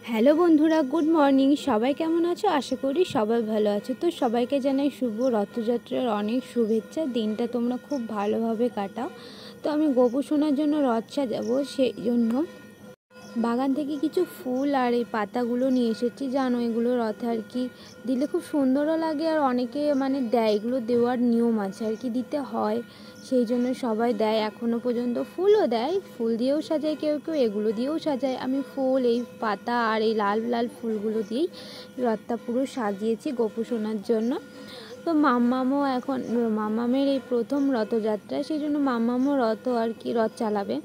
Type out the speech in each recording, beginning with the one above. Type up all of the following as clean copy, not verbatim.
Hello বন্ধুরা, good morning. সবাই কেমন আছো? আশা করি সবাই ভালো আছো। তো সবাইকে জানাই শুভ রথযাত্রার অনেক শুভেচ্ছা। দিনটা তোমরা খুব ভালোভাবে কাটাও। তো আমি গোপু সোনার জন্য রথ সাজাবো, সেই জন্য বাগান থেকে কিছু ফুল আর এই পাতাগুলো নিয়ে এসেছি। জানো, এগুলো রথে আর কি দিলে খুব সুন্দরও লাগে, আর অনেকে দেয়, এগুলো দেওয়ার নিয়ম আছে আর কি, দিতে হয়, সেই জন্য সবাই দেয়। এখনও পর্যন্ত ফুলও দেয়, ফুল দিয়েও সাজায় কেউ কেউ, এগুলো দিয়েও সাজায়। আমি ফুল, এই পাতা আর এই লাল লাল ফুলগুলো দিয়েই রথটা পুরো সাজিয়েছি গোপু সোনার জন্য। তো মাম্মামের এই প্রথম রথযাত্রা, সেই জন্য মাম্মামও রথ চালাবে।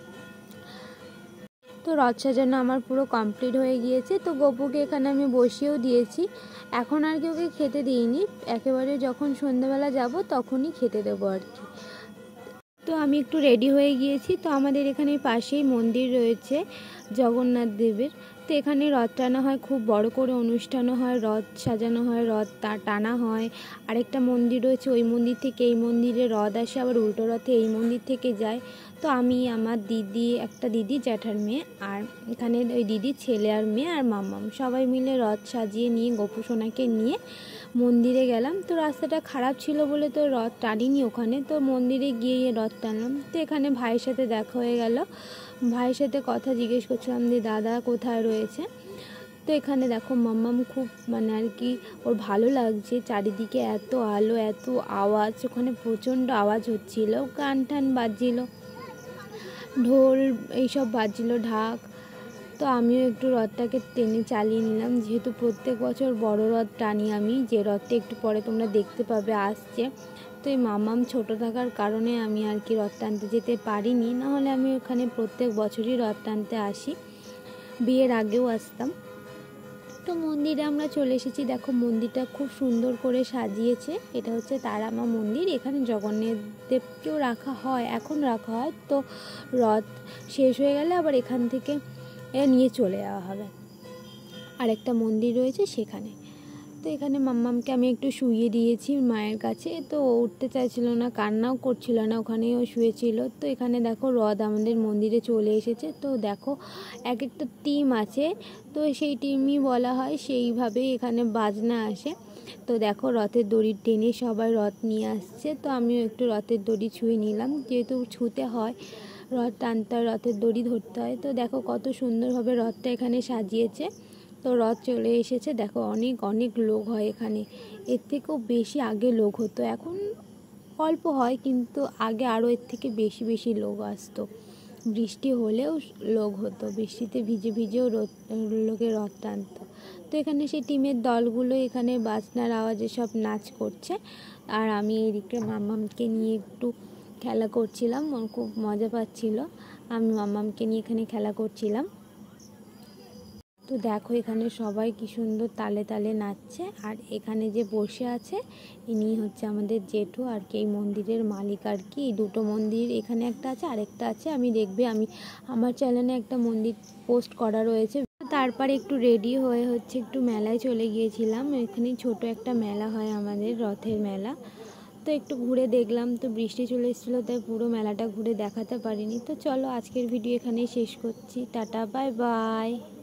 তো রথ সাজানো আমার পুরো কমপ্লিট হয়ে গিয়েছে। তো গপুকে এখানে আমি বসিয়েও দিয়েছি। এখন আর কি ওকে খেতে দিইনি, একেবারে যখন সন্ধ্যাবেলা যাব তখনই খেতে দেবো আর কি। তো আমি একটু রেডি হয়ে গিয়েছি। তো আমাদের এখানে পাশেই মন্দির রয়েছে জগন্নাথ দেবের। তো এখানে রথ টানা হয়, খুব বড় করে অনুষ্ঠানও হয়, রথ সাজানো হয়, রথ টানা হয়। আরেকটা মন্দির রয়েছে, ওই মন্দির থেকে এই মন্দিরে রথ আসে, আবার উল্টো রথে এই মন্দির থেকে যায়। তো আমি, আমার দিদি, একটা দিদি জ্যাঠার মেয়ে, আর এখানে ওই দিদির ছেলে আর মেয়ে আর মাম্মাম, সবাই মিলে রথ সাজিয়ে নিয়ে গোপু সোনাকে নিয়ে মন্দিরে গেলাম। তো রাস্তাটা খারাপ ছিল বলে তো রথ টানিনি ওখানে। তো মন্দিরে গিয়ে রথ টানলাম। তো এখানে ভাইয়ের সাথে দেখা হয়ে গেল, ভাইয়ের সাথে কথা জিজ্ঞেস করছিলাম যে দাদা কোথায় রয়েছে। তো এখানে দেখো মাম্মাম খুব আর কি ওর ভালো লাগছে, চারিদিকে এত আলো, এত আওয়াজ, ওখানে প্রচণ্ড আওয়াজ হচ্ছিল, গান টান বাজছিল, ঢোল এইসব বাজছিল, ঢাক। তো আমিও একটু রথটাকে টেনে চালিয়ে নিলাম, যেহেতু প্রত্যেক বছর বড় রথ টানি আমি, যে রথটা একটু পরে তোমরা দেখতে পাবে আসছে। তো এই মাম্মাম ছোটো থাকার কারণে আমি আর কি রথ টানতে যেতে পারিনি, নাহলে আমি ওখানে প্রত্যেক বছরই রথ টানতে আসি, বিয়ের আগেও আসতাম। তো মন্দিরে আমরা চলে এসেছি। দেখো মন্দিরটা খুব সুন্দর করে সাজিয়েছে। এটা হচ্ছে তারামা মন্দির। এখানে জগন্নাথ দেবকেও রাখা হয়, এখন রাখা হয়। তো রথ শেষ হয়ে গেলে আবার এখান থেকে নিয়ে চলে যাওয়া হবে, আরেকটা মন্দির রয়েছে সেখানে। তো এখানে মাম্মামকে আমি একটু শুইয়ে দিয়েছি মায়ের কাছে। তো ও উঠতে চাইছিল না, কান্নাও করছিল না, ওখানেই ও শুয়েছিল। তো এখানে দেখো রথ আমাদের মন্দিরে চলে এসেছে। তো দেখো এক একটা টিম আছে, তো সেই টিমই বলা হয়, সেইভাবেই এখানে বাজনা আসে। তো দেখো রথের দড়ি টেনে সবাই রথ নিয়ে আসছে। তো আমিও একটু রথের দড়ি ছুঁয়ে নিলাম, যেহেতু ছুঁতে হয়, রথ টানতে হয়, রথের দড়ি ধরতে হয়। তো দেখো কত সুন্দরভাবে রথটা এখানে সাজিয়েছে। তো রথ চলে এসেছে। দেখো অনেক অনেক লোক হয় এখানে, এর থেকেও বেশি আগে লোক হতো, এখন অল্প হয়, কিন্তু আগে আরও এর থেকে বেশি বেশি লোক আসতো। বৃষ্টি হলেও লোক হতো, বৃষ্টিতে ভিজে ভিজেও লোকে রথ টানতো। তো এখানে সেই টিমের দলগুলো এখানে বাজনার আওয়াজে সব নাচ করছে, আর আমি এদিকে মাম্মামকে নিয়ে একটু খেলা করছিলাম, ওর খুব মজা পাচ্ছিল, আমি মাম্মামকে নিয়ে এখানে খেলা করছিলাম। তো দেখো এখানে সবাই কি সুন্দর তালে তালে নাচছে। আর এখানে যে বসে আছে ইনি হচ্ছে আমাদের জেঠু আর কি, এই মন্দিরের মালিক আর কি। এই দুটো মন্দির, এখানে একটা আছে, আরেকটা আছে, আমি আমার চ্যানেলে একটা মন্দির পোস্ট করা রয়েছে। তারপরে একটু রেডি হয়ে একটু মেলায় চলে গিয়েছিলাম। এখানে ছোট একটা মেলা হয় আমাদের, রথের মেলা। তো একটু ঘুরে দেখলাম। তো বৃষ্টি চলে এসেছিলো, তাই পুরো মেলাটা ঘুরে দেখাতে পারিনি। তো চলো আজকের ভিডিও এখানেই শেষ করছি। Tata, bye by.